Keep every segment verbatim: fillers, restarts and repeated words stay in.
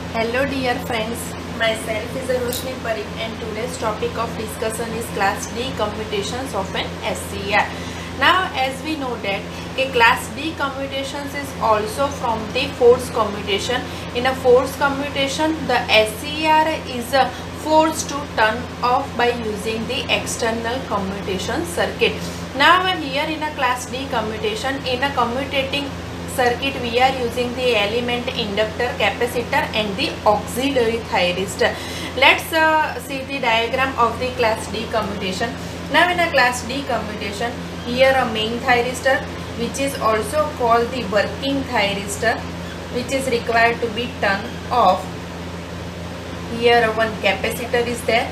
Hello dear friends, myself is Roshni Parikh and today's topic of discussion is class D commutations of an S C R. Now as we know that a class D commutations is also from the force commutation. In a force commutation the S C R is a force to turn off by using the external commutation circuit. Now here in a class D commutation, in a commutating circuit we are using the element inductor, capacitor and the auxiliary thyristor. Let's uh, see the diagram of the class D commutation. Now in a class D commutation, here a main thyristor which is also called the working thyristor, which is required to be turned off. Here one capacitor is there,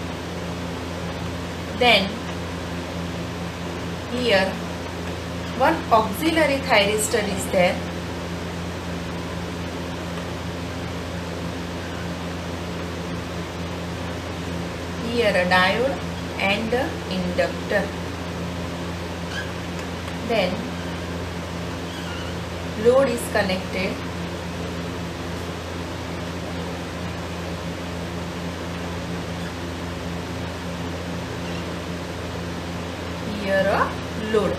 then here one auxiliary thyristor is there, here a diode and a inductor, then load is connected, here a load.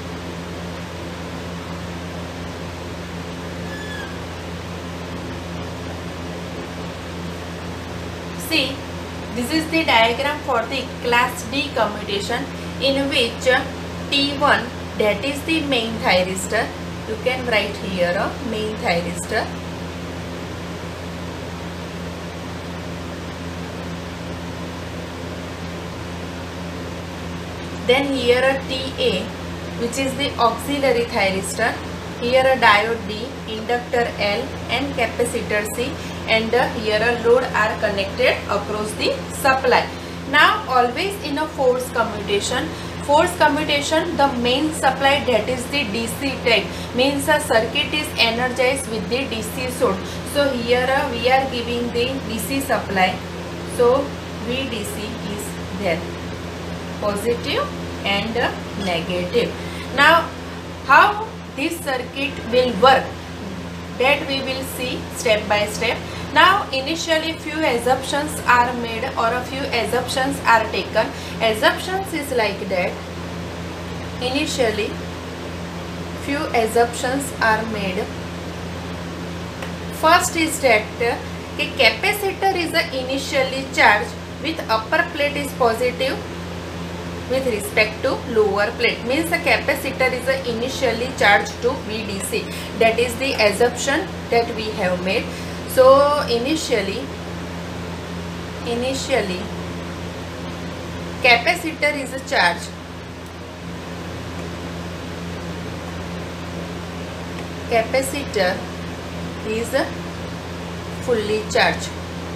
See, this is the diagram for the class D commutation, in which T one, that is the main thyristor, you can write here a main thyristor, then here a T A, which is the auxiliary thyristor, here a diode D, inductor L and capacitor C, and uh, here a load are connected across the supply. Now always in a force commutation, force commutation the main supply, that is the D C type, means a circuit is energized with the D C source. So here uh, we are giving the D C supply, so V D C is there, positive and uh, negative. Now how this circuit will work, that we will see step by step. Now initially few assumptions are made or a few assumptions are taken. Assumptions is like that, initially few assumptions are made. First is that a capacitor is initially charged with upper plate is positive with respect to lower plate, means the capacitor is initially charged to V D C. That is the assumption that we have made. So initially initially capacitor is charged, capacitor is fully charged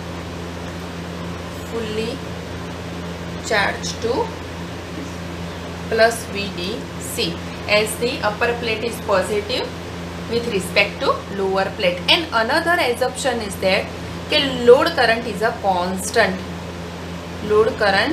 fully charged to plus V D C, as the upper plate is positive with respect to lower plate. And another assumption is that कि load current is a constant, load current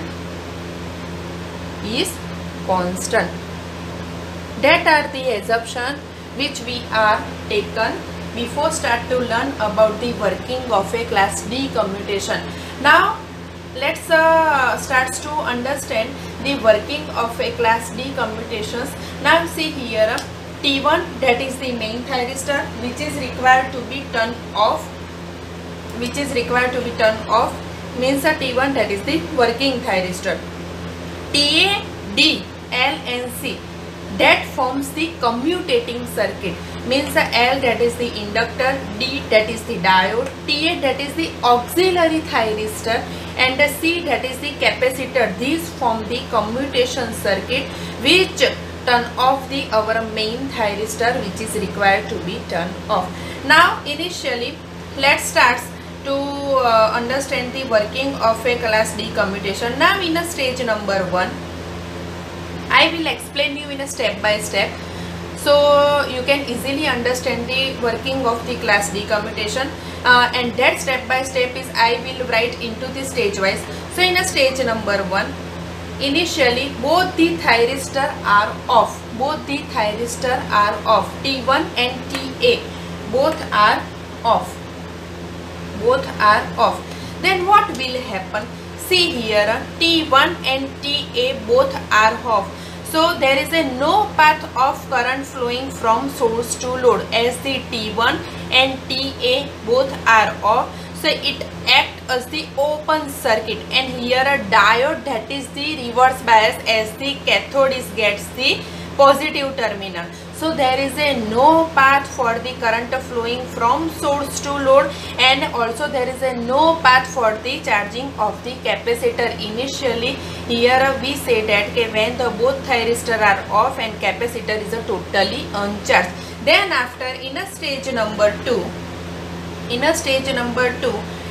is constant. That are the assumption which we are taken before start to learn about the working of a class D commutation. Now let's uh, start to understand the working of a class D commutations. Now see here T one, that is the main thyristor which is required to be turned off, which is required to be turned off, means a T one, that is the working thyristor. T A, D, L and C, that forms the commutating circuit, means the L, that is the inductor, D, that is the diode, T A, that is the auxiliary thyristor, and the C, that is the capacitor. These form the commutation circuit which turn off the our main thyristor which is required to be turned off. Now initially let's start to uh, understand the working of a class D commutation. Now in a stage number one, I will explain you in a step by step, so you can easily understand the working of the class D commutation, uh, and that step by step is I will write into the stage wise. So in a stage number one, initially both the thyristor are off, both the thyristor are off, T one and T A both are off, both are off. Then what will happen? See here, T one and T A both are off. So there is a no path of current flowing from source to load, as the T one and T A both are off. So it acts as the open circuit, and here a diode, that is the reverse bias, as the cathode is gets the positive terminal. So there is a no path for the current flowing from source to load, and also there is a no path for the charging of the capacitor. Initially here we say that okay, when the both thyristor are off and capacitor is a totally uncharged. Then after in a stage number two, in a stage number two,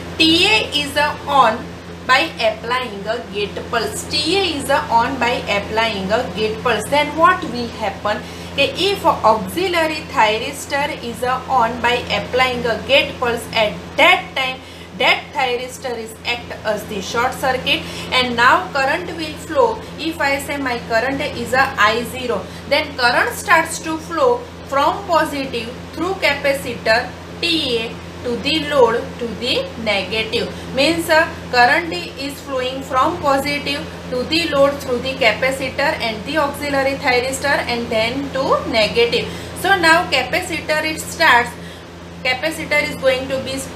T A is a on by applying a gate pulse. T A is a on by applying a gate pulse. Then what will happen? Okay, if auxiliary thyristor is a on by applying a gate pulse, at that time that thyristor is act as the short circuit, and now current will flow. If I say my current is a I zero, then current starts to flow from positive through capacitor T A to the load to the negative. Means uh, current is flowing from positive to the load through the capacitor and the auxiliary thyristor, and then to negative. So now capacitor it starts, capacitor is going to be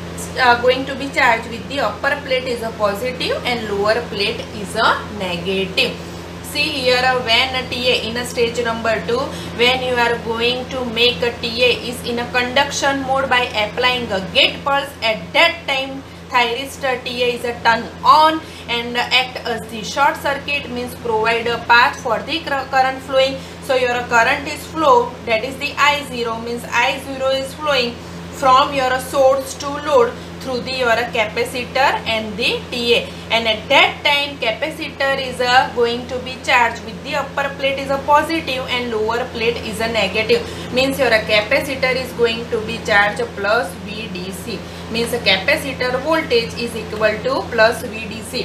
uh, going to be charged with the upper plate is a positive and lower plate is a negative. See here, uh, when a T A in a stage number two, when you are going to make a T A is in a conduction mode by applying a gate pulse, at that time thyristor T A is a turn on and act as the short circuit, means provide a path for the current flowing. So your current is flow, that is the I zero, means I zero is flowing from your source to load through the your capacitor and the T A, and at that time capacitor is uh, going to be charged with the upper plate is a positive and lower plate is a negative, means your capacitor is going to be charged plus V D C, means the capacitor voltage is equal to plus V D C.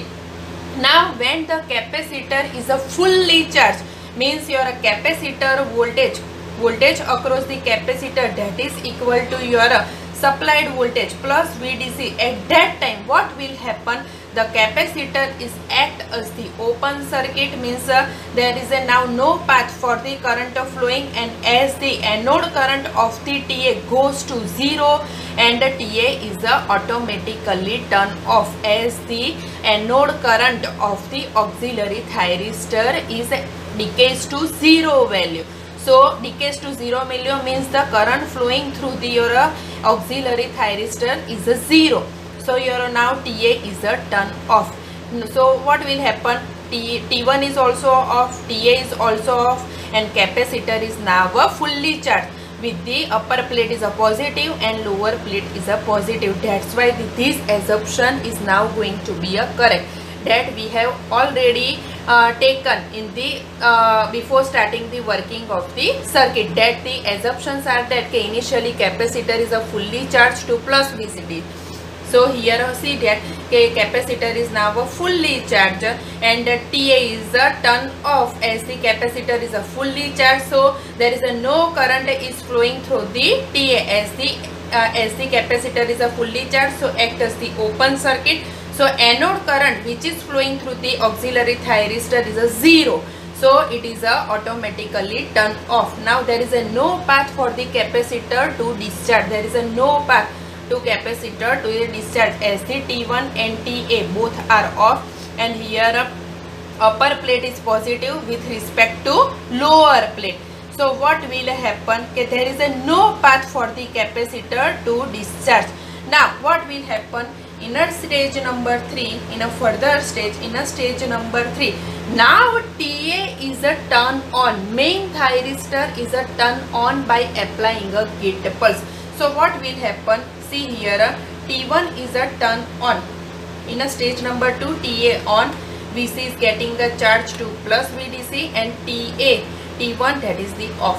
Now when the capacitor is a fully charged, means your capacitor voltage voltage across the capacitor, that is equal to your uh, supplied voltage plus V D C. At that time what will happen? The capacitor is act as the open circuit, means uh, there is a now no path for the current of flowing, and as the anode current of the T A goes to zero, and the T A is uh, automatically turn off, as the anode current of the auxiliary thyristor is uh, decays to zero value. So decays to zero value means the current flowing through the your uh, auxiliary thyristor is a zero. So your now T A is a turn off. So what will happen? T, T1 is also off, T A is also off, and capacitor is now a fully charged with the upper plate is a positive and lower plate is a positive. That's why the, this assumption is now going to be a correct, that we have already uh, taken in the uh, before starting the working of the circuit, that the assumptions are that okay, initially capacitor is a fully charged to plus V C D. So here see that okay, capacitor is now a fully charged and T A is a turn off, as the capacitor is a fully charged. So there is a no current is flowing through the T A, as the uh, as the capacitor is a fully charged, so act as the open circuit. So anode current which is flowing through the auxiliary thyristor is a zero. So it is a automatically turn off. Now there is a no path for the capacitor to discharge. There is a no path to capacitor to discharge, as the T one and T A both are off, and here upper plate is positive with respect to lower plate. So what will happen? Okay, there is a no path for the capacitor to discharge. Now what will happen? In a stage number three, in a further stage, in a stage number three, now T A is a turn on, main thyristor is a turn on by applying a gate pulse. So what will happen? See here, T one is a turn on. In a stage number two, T A on, V C is getting the charge to plus V D C, and T A, T one, that is the off.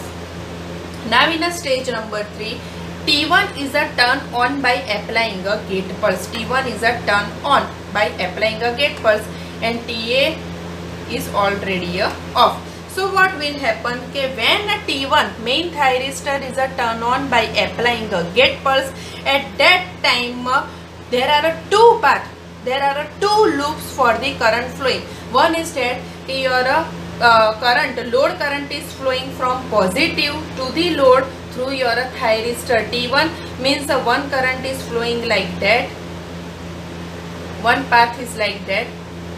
Now in a stage number three, T one is a turn on by applying a gate pulse. T one is a turn on by applying a gate pulse, and T A is already a off. So what will happen? Okay, when a T one main thyristor is a turn on by applying a gate pulse, at that time uh, there are a two path, there are a two loops for the current flowing. One is that your uh, current, load current is flowing from positive to the load through your thyristor T one, means uh, one current is flowing like that, one path is like that.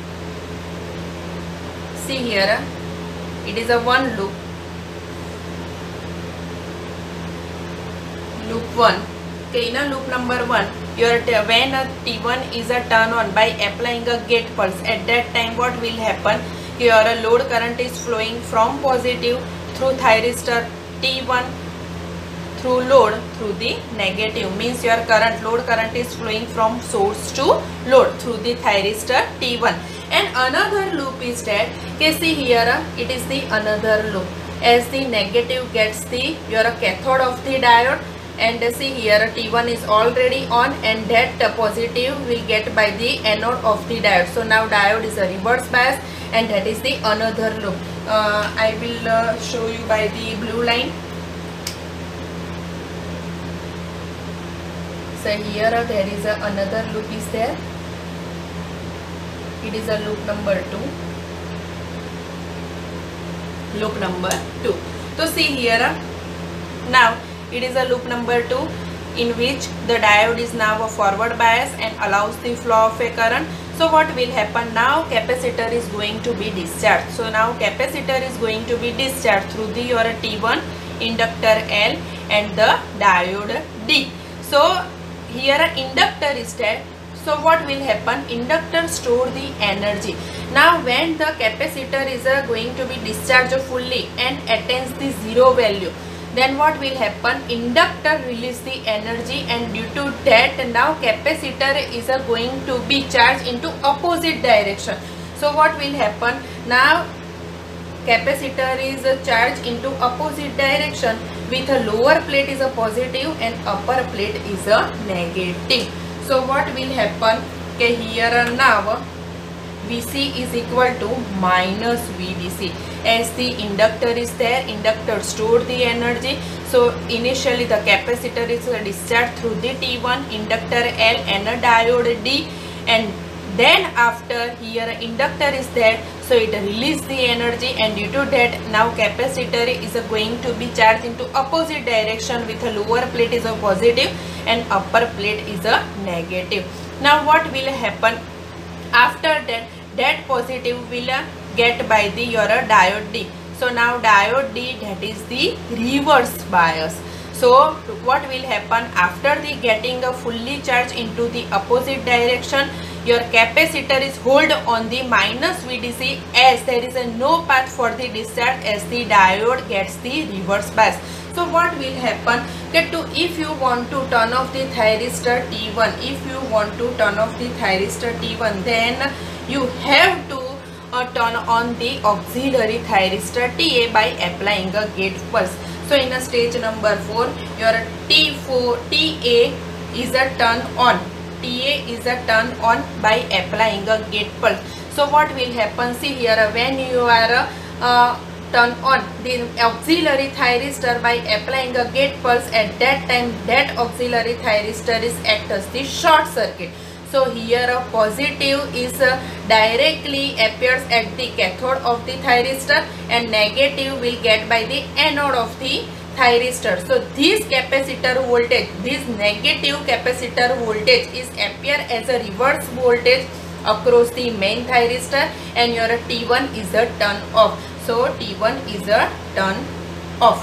See here, it is a one loop, loop one. Okay, in a loop number one, your when a T one is a turn on by applying a gate pulse, at that time what will happen? Your load current is flowing from positive through thyristor T one through load through the negative, means your current, load current is flowing from source to load through the thyristor T one. And another loop is that, okay, see here, it is the another loop, as the negative gets the your cathode of the diode, and see here T one is already on, and that positive will get by the anode of the diode. So now diode is a reverse bias, and that is the another loop. uh, I will uh, show you by the blue line. So here uh, there is a another loop is there, it is a loop number two, loop number two. So see here, uh, now it is a loop number two in which the diode is now a forward bias and allows the flow of a current. So what will happen now? Capacitor is going to be discharged. So now capacitor is going to be discharged through the your T one, inductor L, and the diode D. So here an inductor is there. So what will happen? Inductor store the energy. Now when the capacitor is uh, going to be discharged fully and attains the zero value, then what will happen? Inductor release the energy, and due to that now capacitor is uh, going to be charged into opposite direction. So what will happen? Now capacitor is uh, charged into opposite direction, with a lower plate is a positive and upper plate is a negative. So what will happen? Okay, here now V C is equal to minus V D C. As the inductor is there, inductor stored the energy. So initially the capacitor is discharged through the T one, inductor L, and a diode D, and then after here inductor is there, so it release the energy, and due to that now capacitor is going to be charged into opposite direction, with a lower plate is a positive and upper plate is a negative. Now what will happen? After that, that positive will get by the your diode D. So now diode D, that is the reverse bias. So what will happen? After the getting a fully charged into the opposite direction, your capacitor is hold on the minus V D C, as there is a no path for the discharge, as the diode gets the reverse bias. So what will happen? Get to, if you want to turn off the thyristor T one, if you want to turn off the thyristor T one, then you have to uh, turn on the auxiliary thyristor T A by applying a gate pulse. So in a stage number four, your T four T A is a turn on. T A is a turn on by applying a gate pulse. So what will happen? See here, when you are uh, turn on the auxiliary thyristor by applying a gate pulse, at that time that auxiliary thyristor is act as the short circuit. So here a positive is uh, directly appears at the cathode of the thyristor, and negative will get by the anode of the thyristor. So this capacitor voltage, this negative capacitor voltage is appear as a reverse voltage across the main thyristor, and your T one is a turn off. So T one is a turn off.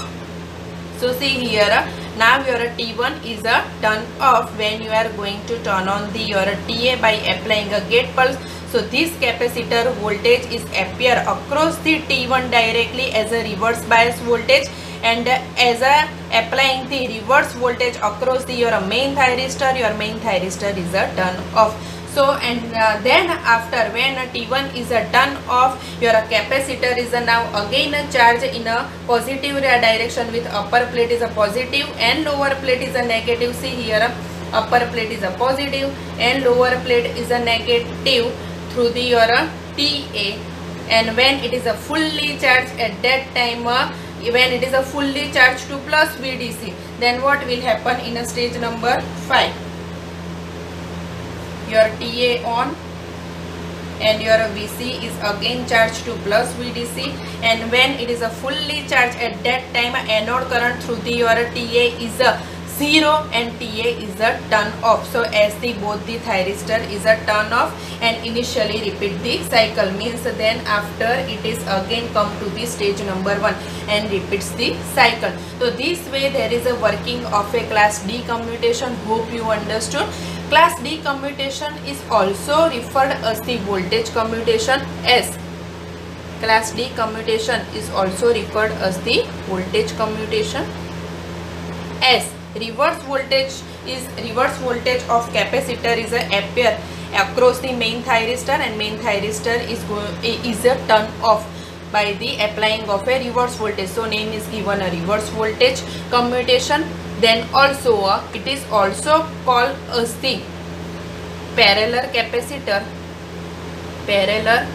So see here, now your T one is a turn off when you are going to turn on the your T A by applying a gate pulse. So this capacitor voltage is appear across the T one directly as a reverse bias voltage, and as a applying the reverse voltage across the your main thyristor, your main thyristor is a turn off. So and uh, then after when a T one is a turn off, your capacitor is a now again a charge in a positive direction, with upper plate is a positive and lower plate is a negative. See here, upper plate is a positive and lower plate is a negative through the your T A, and when it is a fully charged at that time, uh, when it is a fully charged to plus V D C, then what will happen in a stage number five? your T A on, and your V C is again charged to plus V D C, and when it is a fully charged, at that time anode current through the your T A is a zero and T A is a turn off. So as the both the thyristor is a turn off, and initially repeat the cycle, means then after it is again come to the stage number one and repeats the cycle. So this way there is a working of a class D commutation. Hope you understood. Class D commutation is also referred as the voltage commutation. S class D commutation is also referred as the voltage commutation. S reverse voltage is reverse voltage of capacitor is a appear across the main thyristor, and main thyristor is go, is a turn off by the applying of a reverse voltage. So name is given a reverse voltage commutation. Then also uh, it is also called as the parallel capacitor parallel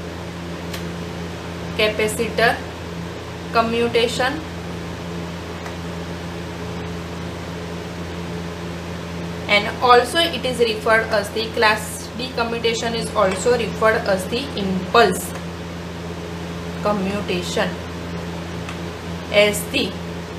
capacitor commutation. And also it is referred as the class D commutation is also referred as the impulse commutation, as the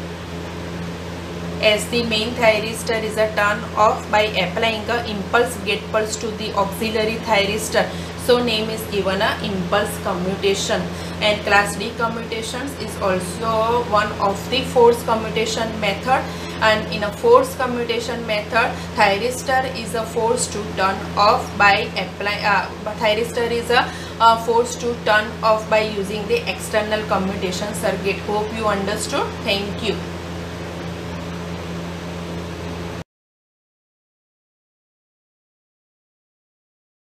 as the main thyristor is a turn off by applying a impulse get pulse to the auxiliary thyristor. So name is given a impulse commutation. And class D commutations is also one of the force commutation method. And in a force commutation method, thyristor is a force to turn off by apply. Uh, thyristor is a uh, force to turn off by using the external commutation circuit. Hope you understood. Thank you.